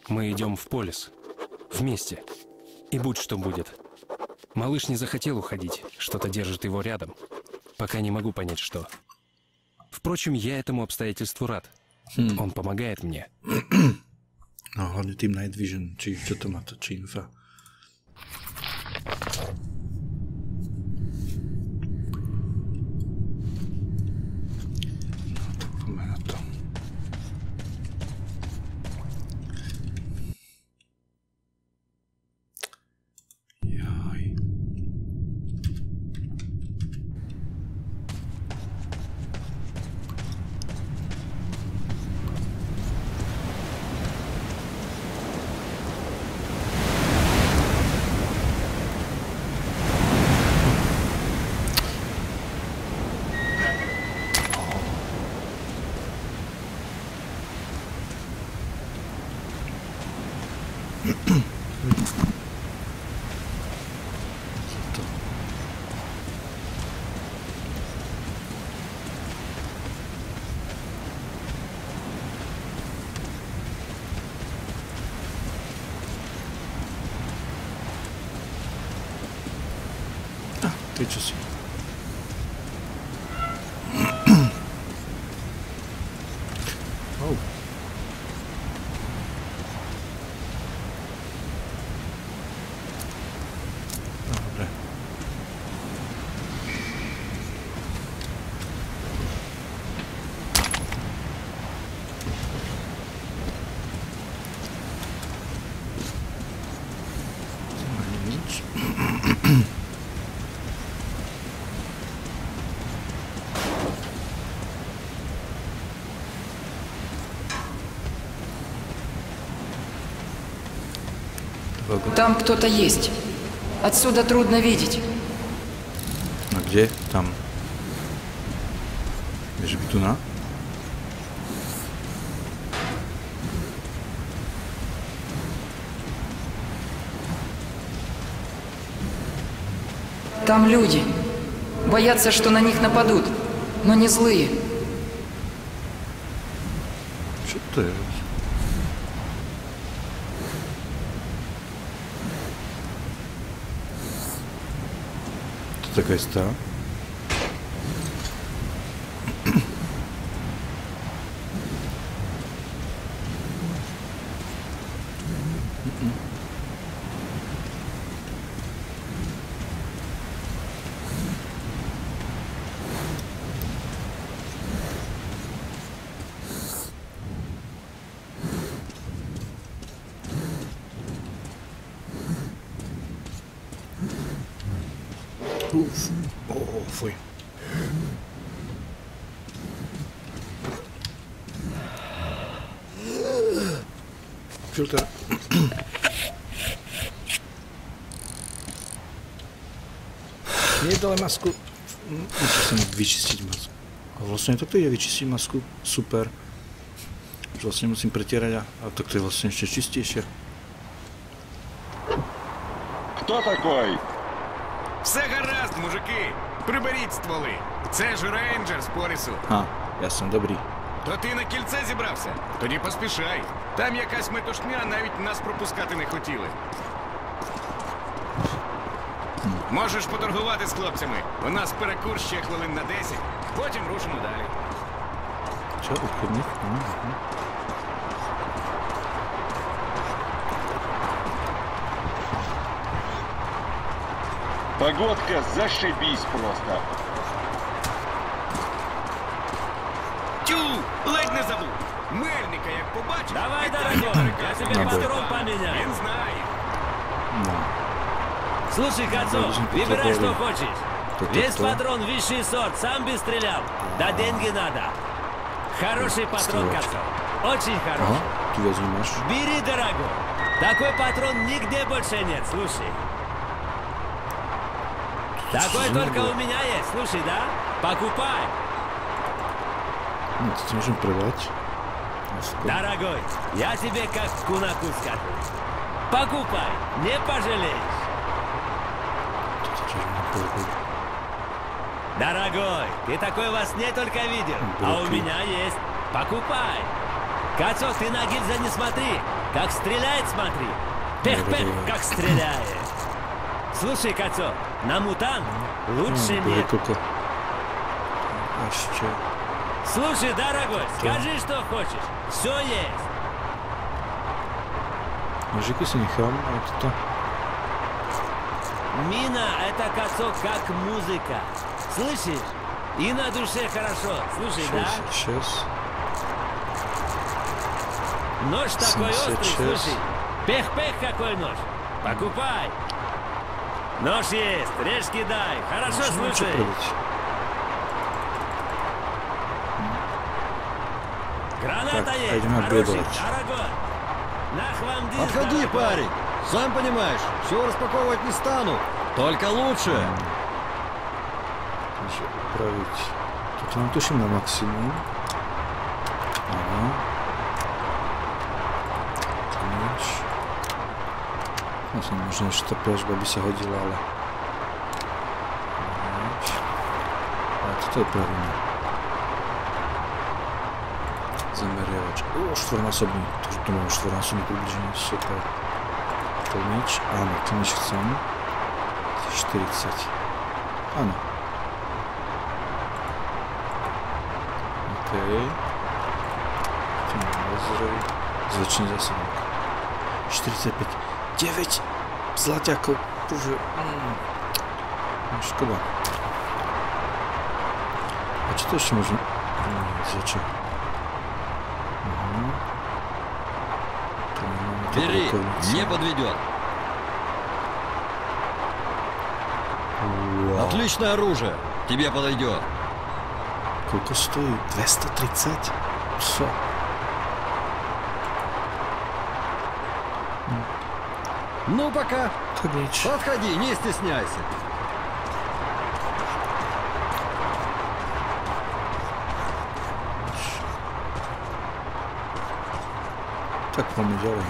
Мы идем в полис. Вместе. И будь что будет. Малыш не захотел уходить. Что-то держит его рядом. Пока не могу понять, что. Впрочем, я этому обстоятельству рад. Он помогает мне. No, hlavne tým Night Vision, či čo to má to, či infa. No, tak poďme na to. Jaj. Ty čo si? Oh. Dobre. Nič. Там кто-то есть. Отсюда трудно видеть. A kde? Tam. Že by tu na? Там люди. Боятся, что на них нападут. Но не злые. Čo to je? Такая ста. О, фуй. Filter. Nie dole masku. Musím sem vyčistiť masku. A vlastne takto je vyčistiť masku. Super. Už vlastne musím pretierať a takto je vlastne ešte čistejšie. Кто такой? Все гаразд, мужики! Приберіть стволи! Це ж рейнджер з полісу. Ясно, добрý. То ти на кільце зібрався? Тоді поспішай. Там якась метушня, навіть нас пропускати не хотіли. Можеш поторгувати з хлопцями. У нас перекур ще хвилин на 10. Потім рушимо далі. Čo, obchodník? Погодка зашибись просто. Тю! Ледь не забув! Мельника як побачив... Давай, дорогой, я тебе патрон поменяю. Він знає. Слушай, Кацов, выбирай, что хочешь. Весь патрон высший сорт, сам бы стрелял. Да деньги надо. Хороший патрон, Кацов. Очень хороший. Tu vezmeš. Бери, дорогой. Такой патрон нигде больше нет, слушай. Такой только у меня есть, слушай, да? Покупай. No, to môžem predať. Дорогой, я тебе как кунаку скажу. Покупай, не пожалеешь. Дорогой, ты такой во сне только видел, а у меня есть. Покупай. Кацок, ты на гильзы не смотри. Как стреляет, смотри. Пех-пех, как стреляет. Слушай, Кацо, на мутант лучше нет. А что? Слушай, дорогой, скажи, что хочешь. Все есть. Мужики се нехам, вот это. Мина — это, Кацо, как музыка. Слышишь? И на душе хорошо. Слушай, да? Сейчас. Нож такой острый, слушай. Пех-пех какой нож. Покупай. Нож есть, режь кидай. Хорошо, слушай. Граната есть, хороший, дорогой. Отходи, парень. Сам понимаешь, все распаковывать не стану. Только лучше. Управить. Тут нам тушим на максимум. Ага. Možno, že tá pložba by sa hodila, ale... Ale toto je pravina. Zameriavač. Štvornásobný. Tu mám štvornásobný približenie. Super. Tlmič. Áno, tlmič chcem. 40. Áno. OK. Chcem laserový. Zväčšený zásobník. 45. 9 zlaťákov, bože, škoda. A čo to ešte môžem? Zväčšiť. Бери, не подведет. Отличное оружие, тебе подойдет. Koľko stojí? 230? Co? Ну пока. Тлмич. Подходи, не стесняйся. Так, по-моему, делаем.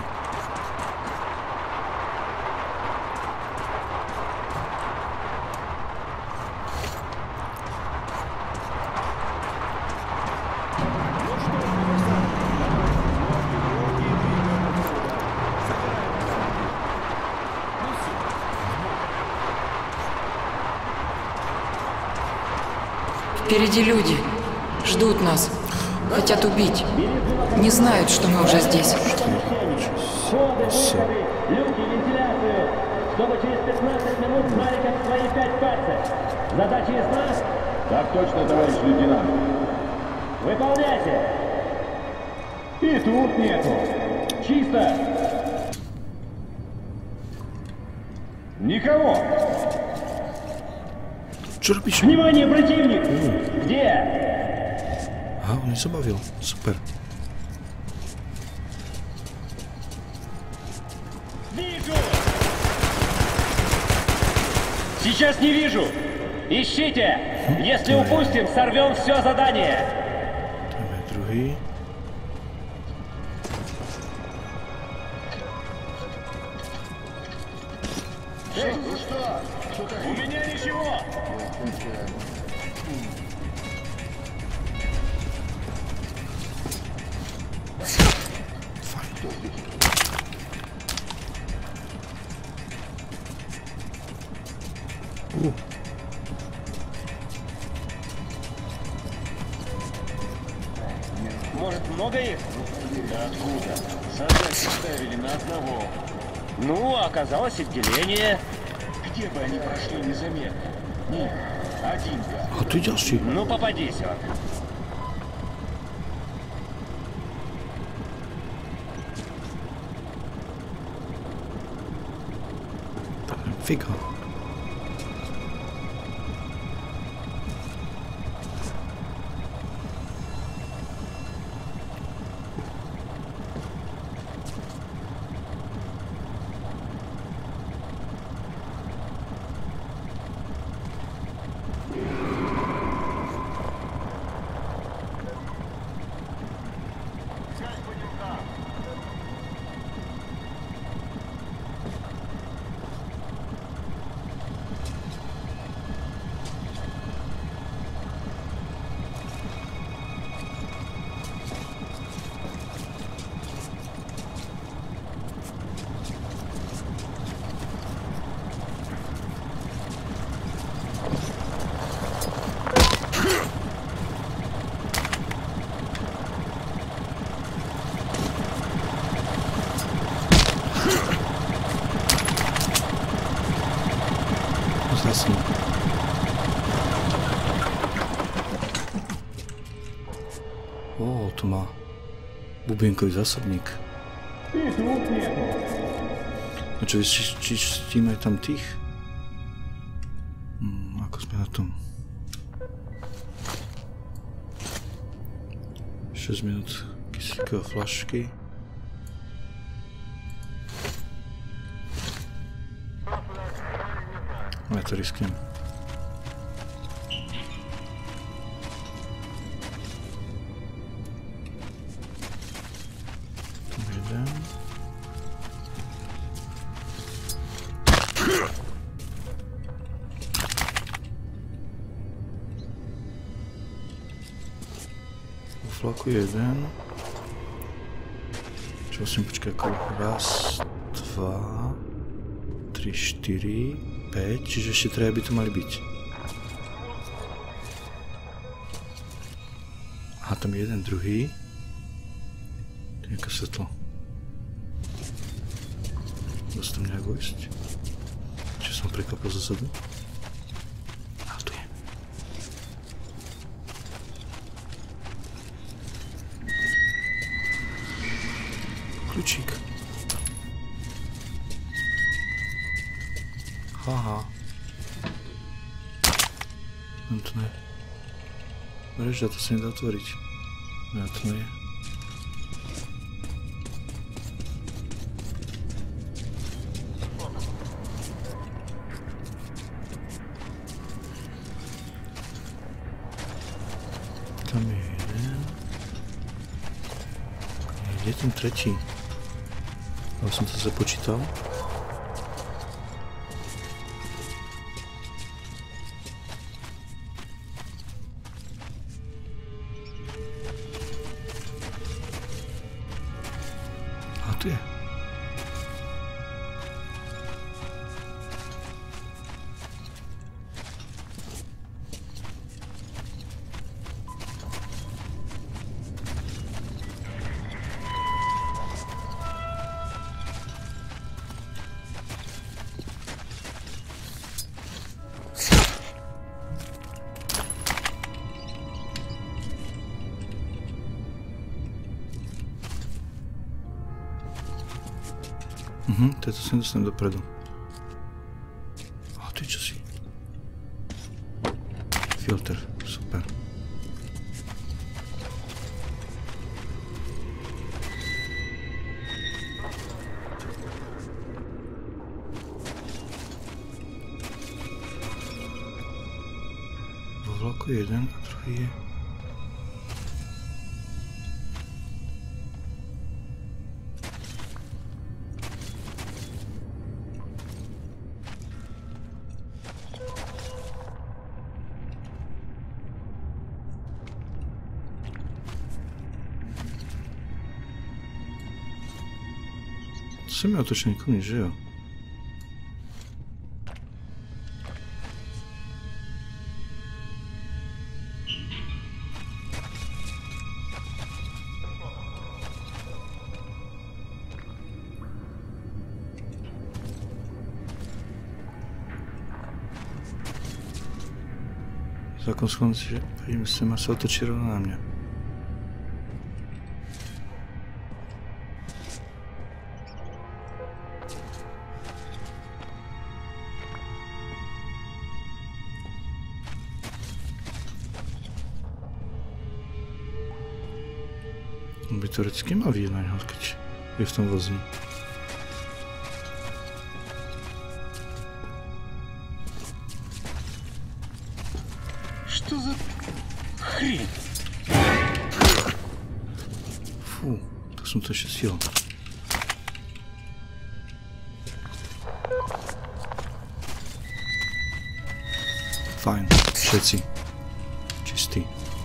Впереди люди. Ждут нас. Хотят убить. Не знают, что мы уже здесь. Люки, вентиляцию, чтобы через 15 минут знали, как свои 5 пальцев. Задача ясна? Так точно, товарищ лейтенант. Выполняйте. И тут нету. Чисто. Никого. Чурпич. Внимание, противник! Где? Ага, он не забавил. Супер. Вижу! Сейчас не вижу! Ищите! Если упустим, сорвем все задание! Давай другие. Ну что? У меня ничего! Может, много их? Да откуда? Задачи ставили на одного. Ну, оказалось отделение. Где бы они прошли незаметно? Нет, один-то. А ты идешь? Ну, попадись он. Фига. vlastní. To má bubienkový zásobník. No čo, vyčistíme aj tam tých? Ako sme na tom? 6 minút kyslíkové flašky. Ja to risknem. Flaku jeden. Čo musím počkať ako raz, 2, 3, 4, 5, čiže ešte 3 by tu mali byť. Aha, tam je jeden, druhý. To je nejaké svetlo. Dosť tam nejak vojsť. Čiže som prekvapil zozadu. Kľúčik. Haha. No to ne. Mreža, to sa nedá otvoriť. Ja to nie. Tam je jeden. Kde je ten tretí? Ja som to započítal. A tu je. Teď sa nedostanem dopredu. A ty čo si? Filter, super. Vo vlaku je jeden a druhý je... Semiautočníkom nič, že jo? Zákon skončí, že príjme sem a sa otočí rovno na mňa. By teoreticky mal vidieť na ňo, keď je v tom vozni. Что за хрень? Fú, tak som to ešte stihol. Fajn, všetci. Čistí.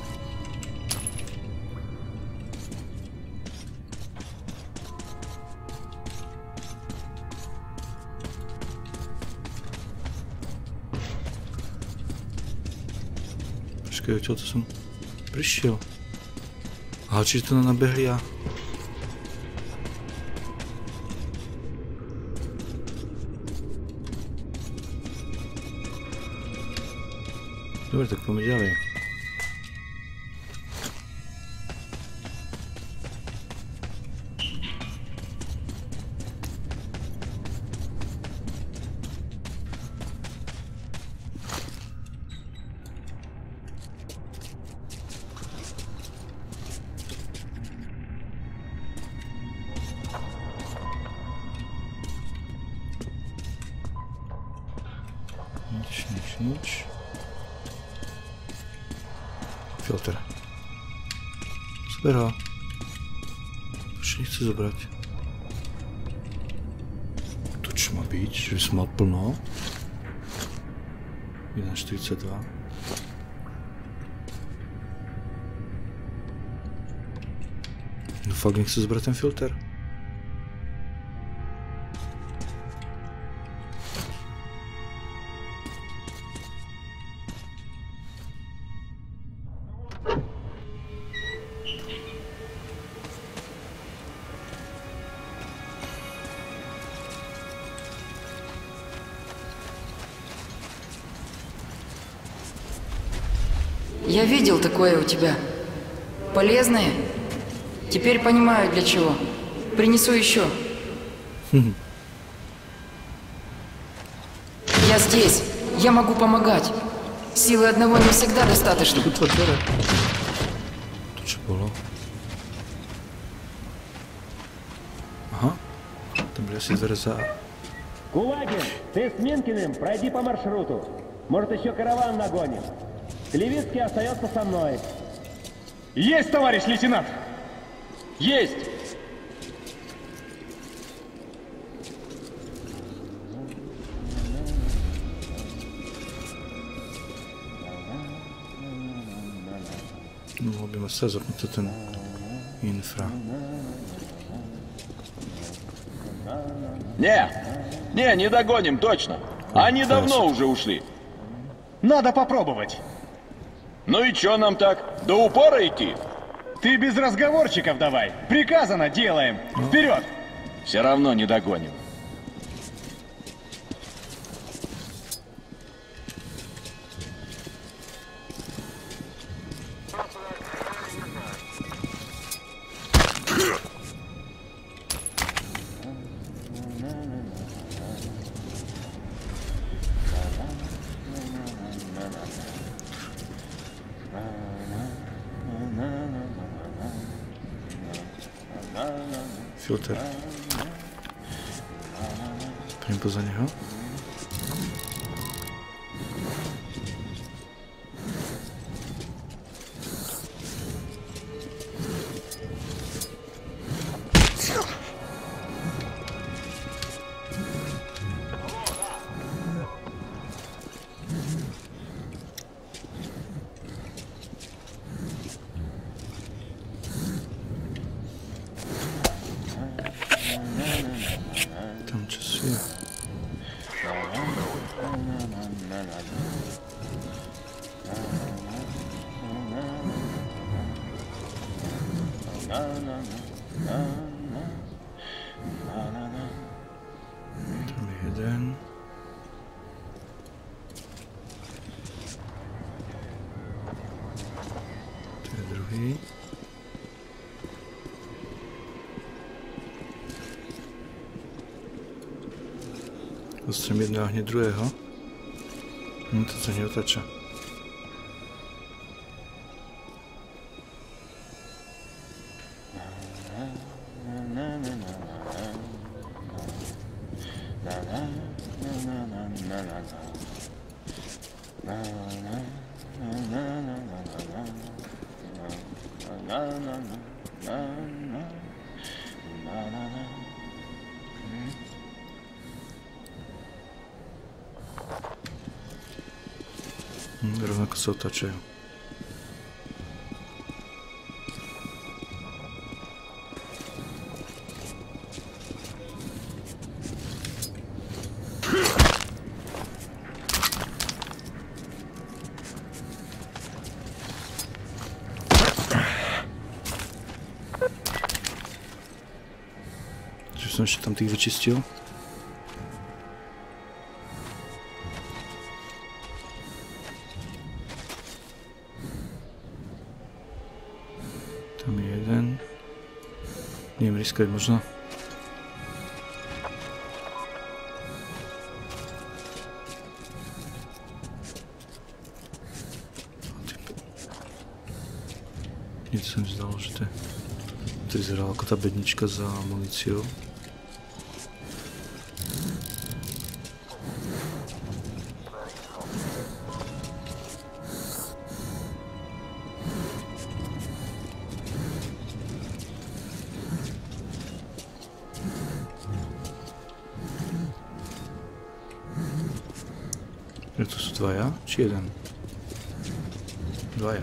Čo to som prišiel? Aha, čiže to nabehli a... Dobre, tak poďme ďalej. Nič. Filter. Zober ho. Už nechce zobrať. To čo má byť? Že by som mal plno? 1,42. No fakt nechce zobrať ten filter? Я видел такое у тебя. Полезное? Теперь понимаю, для чего. Принесу еще. Я здесь. Я могу помогать. Силы одного не всегда достаточно. Тут двері. Тут що було? Ага. Там были все двери за... Кулагин, ты с Минкиным пройди по маршруту. Может, еще караван нагоним. Клевицкий остается со мной. Есть, товарищ лейтенант! Есть! Ну, любимо все запнути ten інфра. Не догоним, точно. Они давно уже ушли. Надо попробовать. Ну и чё нам так? До упора идти? Ты без разговорчиков давай. Приказано, делаем. Вперед! Все равно не догоним. Filter. Pojďme poza něho. Tam čas je. Tam je jeden. To je druhý. Dostrem jedného hneď druhého. To sa neotáča. Rovnako sa otáčajú. Čiže som ešte tam tých vyčistil. Neviem riskať možno. Niečo sa mi zdalo, že to vyzeralo ako tá bednička za muníciou. To sú dvaja? Či jeden? Dvaja.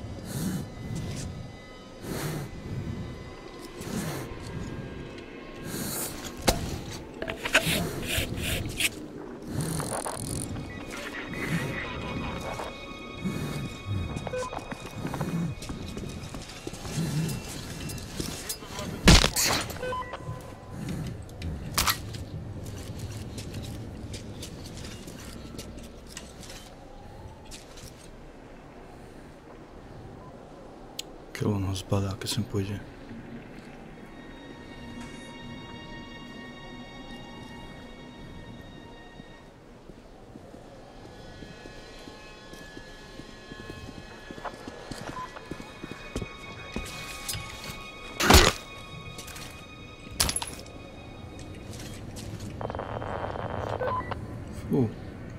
Keď on ho zbadá, keď sem pôjde. Fú.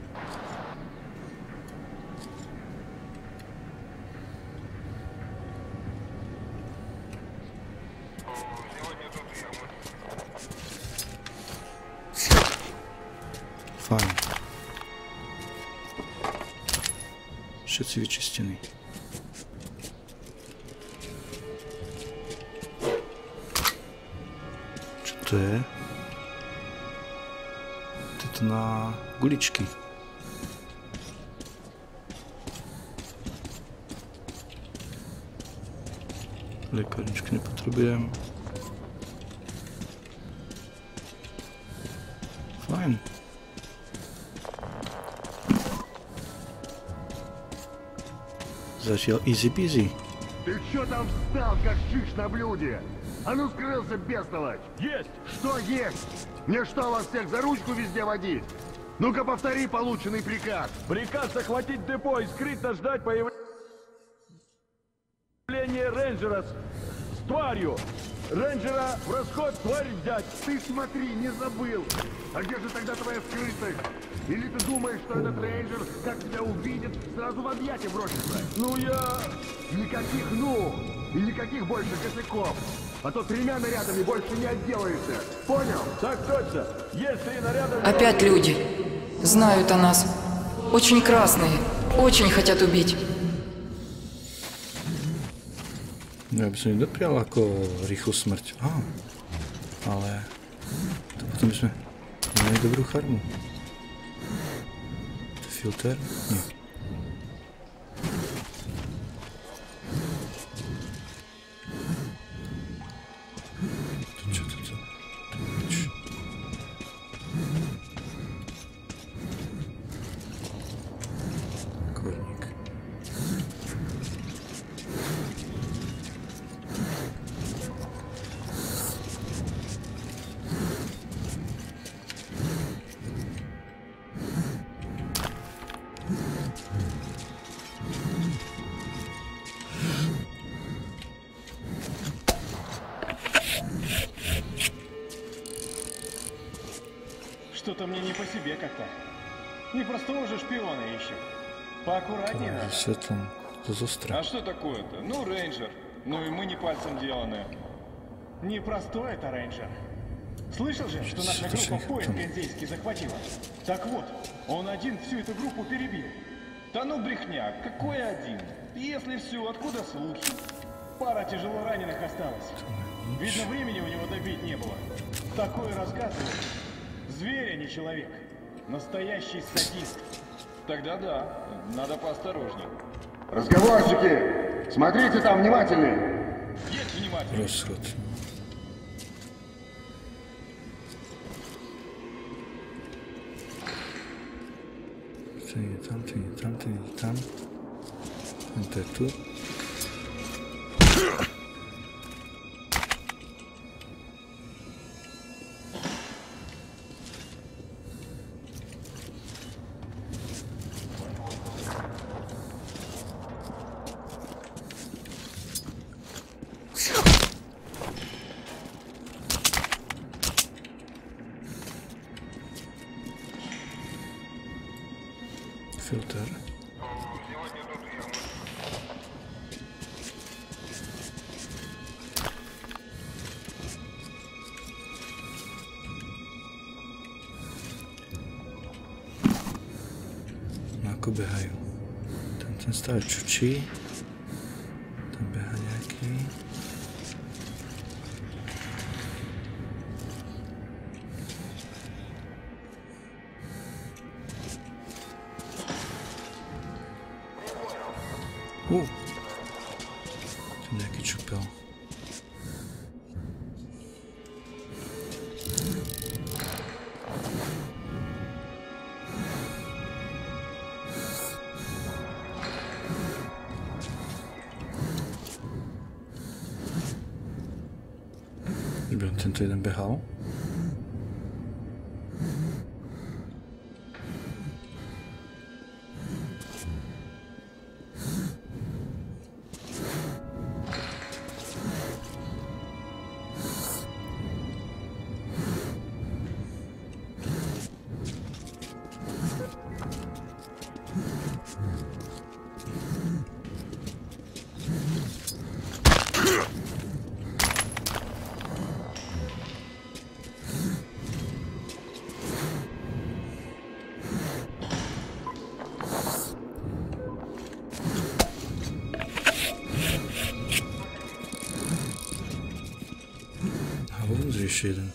Fajn. Všetci vyčistení. Čo to je? To je to na guličky. Lekárničku nepotrebujem. Fajn. Зачем easy peasy? Ты чё там встал, как шиш на блюде? А ну скрылся, бестолочь! Есть! Что есть? Мне что, вас всех за ручку везде водить? Ну-ка повтори полученный приказ. Приказ захватить депо и скрытно ждать появления рейнджера с тварью. Рейнджера в расход, тварь взять. Ты смотри, не забыл. А где же тогда твоя скрытость? Или ты думаешь, что этот рейнджер, как тебя увидит, сразу в объятия бросится? Ну я... Никаких «ну» и никаких больше косяков. А то 3 нарядами больше не отделаешься. Понял? Так точно. Если нарядами... Опять люди. Знают о нас. Очень красные. Очень хотят убить. Ja by som nedoprial ako rýchlu smrť. Ale to potom by sme mali dobrú charmu. To je filter? Nie. Čo to? Korník. Что-то мне не по себе как-то. Не простого же шпиона ищем. Поаккуратнее надо. Светлым, застро. А что такое-то? Ну, рейнджер. Ну и мы не пальцем деланные. Непростой это рейнджер. Слышал же, что наша группа поезд гензейский захватила? Так вот, он один всю эту группу перебил. Да ну брехня, какой один? Если все, откуда слухи? Пара тяжело раненых осталось. Видно, времени у него добить не было. Такое рассказывает. Зверь, а не человек. Настоящий садист. Тогда да, надо поосторожней. Разговорчики! Смотрите там внимательнее! Есть внимательно. Расход. Ты не там, ты не там, ты не там. Это тут. Filter. No ako behajú. Ten stále čučí. Tam beha nejaký. Tam nejaký čupel. Že by tento jeden behal. Еще один.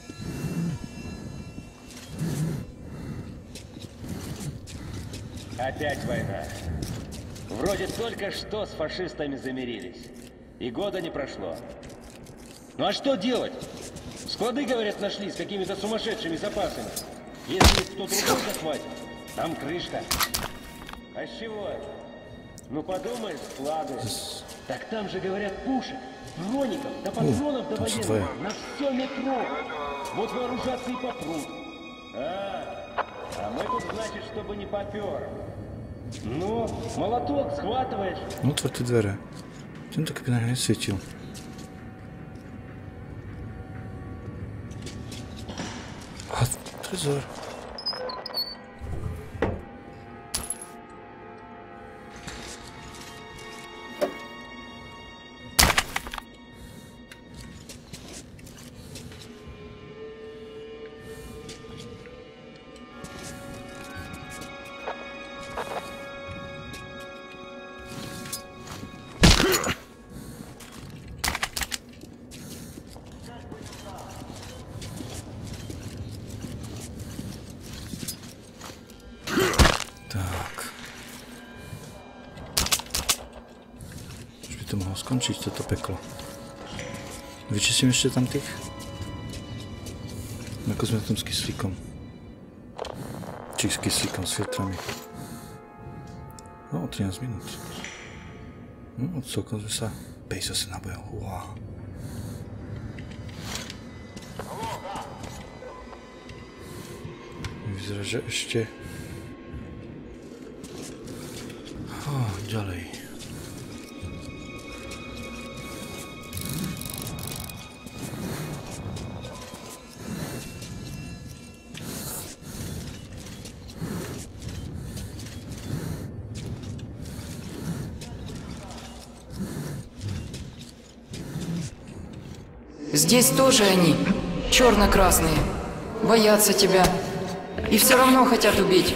Опять война. Вроде только что с фашистами замирились. И года не прошло. Ну а что делать? Склады, говорят, нашли с какими-то сумасшедшими запасами. Если их кто другой захватит, там крышка. А с чего это? Ну подумаешь, склады. Так там же, говорят, пушек, броников, до патронов до военных, на все метро. Вот вооружаться и попрут. А мы тут, значит, чтобы не попер. Ну, молоток схватываешь. Ну, отворти двері. Чим так би не світив? А, трезор. To mohlo skončiť, toto peklo. Vyčistím ešte tam tých? Ako sme tam s kyslíkom. Či s kyslíkom, s filtrami. No, 13 minút. No, celkom sme sa 58 nabojov. Wow. Vyzerá, že ešte... ďalej. Здесь тоже они, черно-красные, боятся тебя и все равно хотят убить.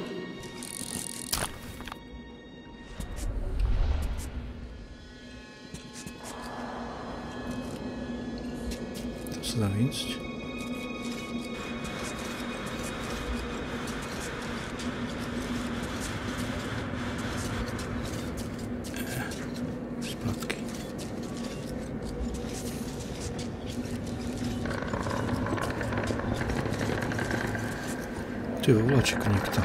Sudá ísť. Splatky. Tu je vo vláčiku niekto.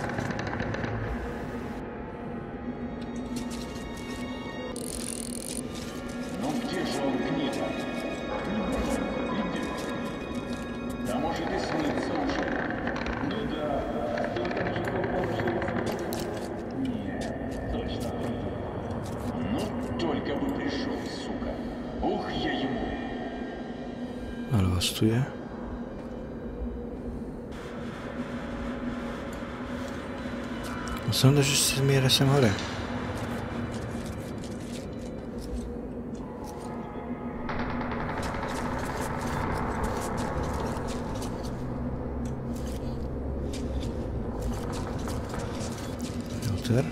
Ale vás tu je. Jsem že si zmíra sem hore. Filter.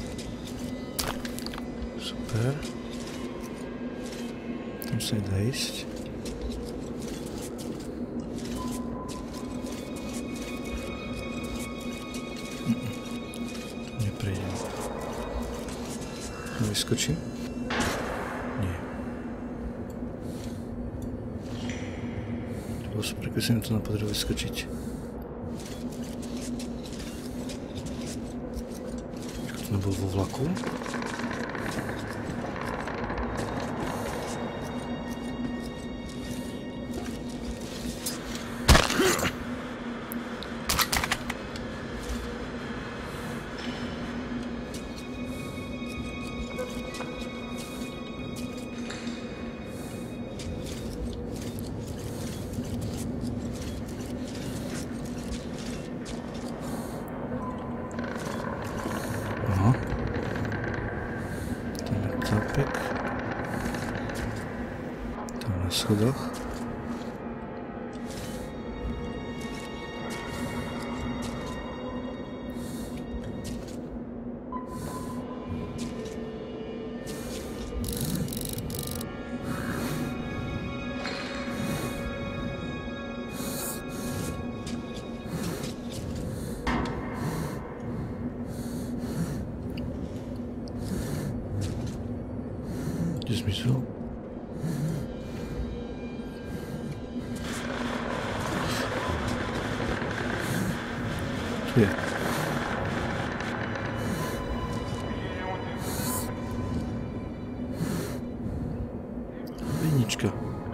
Super. Tam se dá jíst. Vyskočím? Nie. To bolo super, keď sa mi to napodarilo vyskočiť. To nebol vo vlaku. Schodach. Gdzie zmieszył? Tu je. Vinička.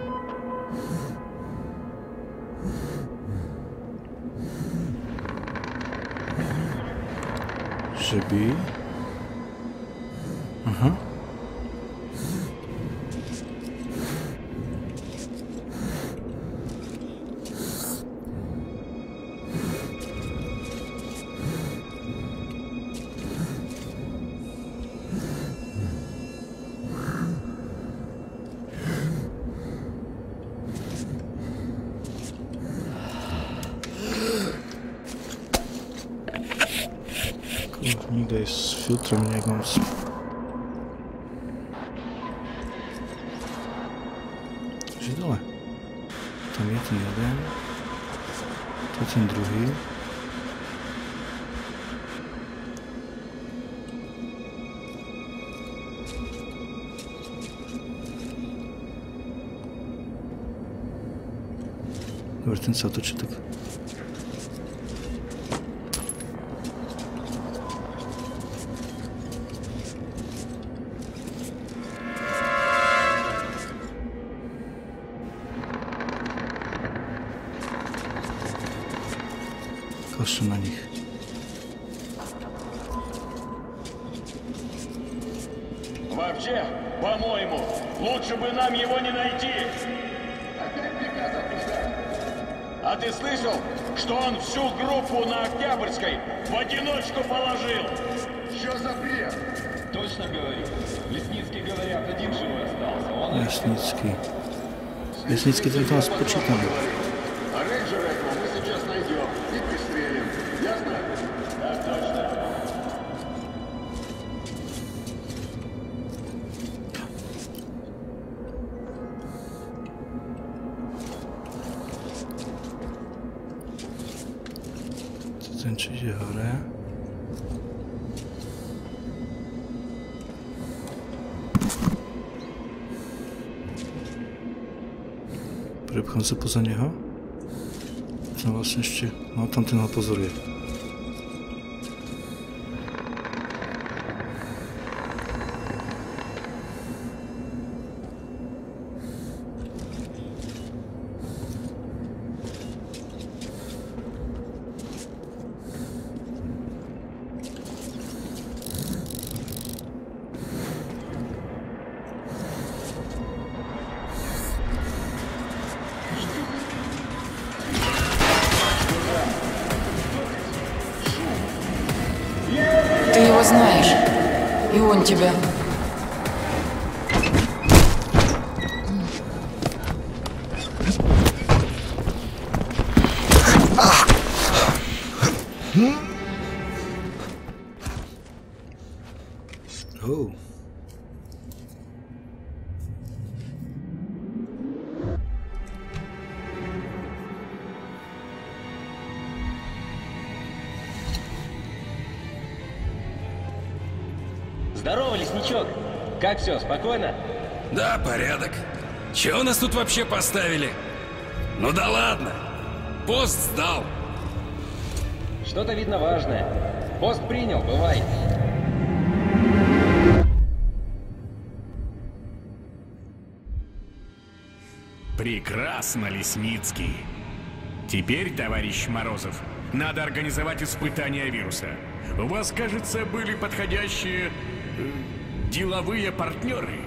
Že by... Aha. Nikde je s filtrom nejak mám... Že dole. Tam je ten jeden. To je ten druhý. Dobre, ten sa otočí tak. Kašlu na nich. Вообще, по-моему, лучше бы нам его не найти. Опять приказ отпускать. А ты слышал, что он всю группу на Октябрьской в одиночку положил? Что за бред? Точно говорю. Лесницкий, говорят, один живой остался. Он... Лесницкий. Лесницкий только нас почитал. А рейнджера этого мы сейчас найдем и пристрелим. Ясно? Так точно. Ten či ide hore. Prepchám sa poza neho. Tam vlastne ešte... No, tam ten ho pozoruje. знаешь. И он тебя. Оу. Здорово, лесничок. Как все, спокойно? Да, порядок. Чего нас тут вообще поставили? Ну да ладно. Пост сдал. Что-то видно важное. Пост принял, бывай. Прекрасно, Лесницкий. Теперь, товарищ Морозов, надо организовать испытания вируса. У вас, кажется, были подходящие деловые партнеры.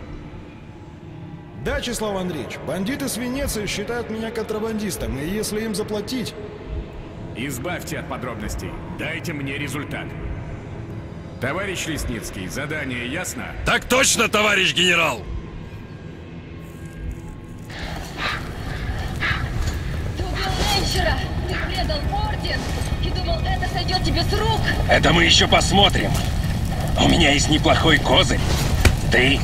Да, Числав Андреевич, бандиты с Венеции считают меня контрабандистом, и если им заплатить... Избавьте от подробностей. Дайте мне результат. Товарищ Лесницкий, задание ясно? Так точно, товарищ генерал! Ты убил Рейнджера! Ты предал орден! И думал, это сойдет тебе с рук! Это мы еще посмотрим. У меня есть неплохой козырь. Ты...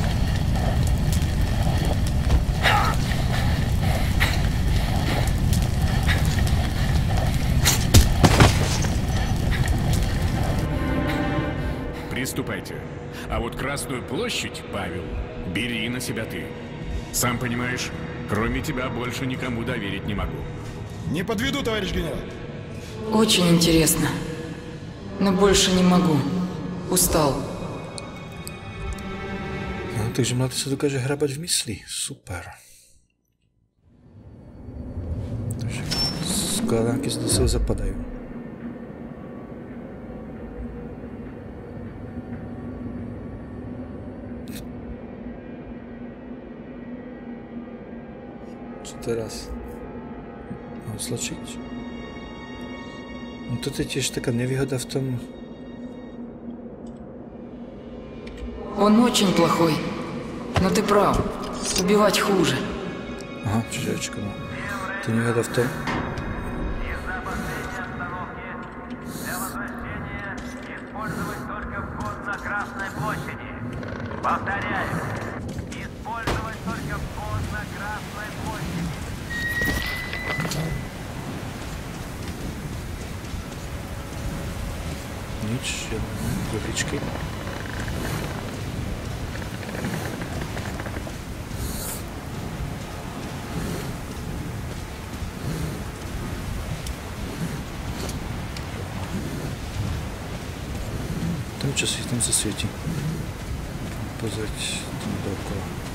Приступайте. А вот Красную площадь, Павел, бери на себя ты. Сам понимаешь, кроме тебя больше никому доверить не могу. Не подведу, товарищ генерал. Очень интересно. Но больше не могу. Устал. No, takže mladý se dokáže hrabat v mysli. Super. Takže skladánky se do sebe zapadají. Co teraz? Mám stlačiť? No to je tiež taká nevýhoda v tom... Он очень плохой. Но ты прав. Убивать хуже. Aha, čiže očko, no. To je nevýhoda v tom... Nič, jen jehličky. Tam časí, tam se světí. Pozrieť tam dookola.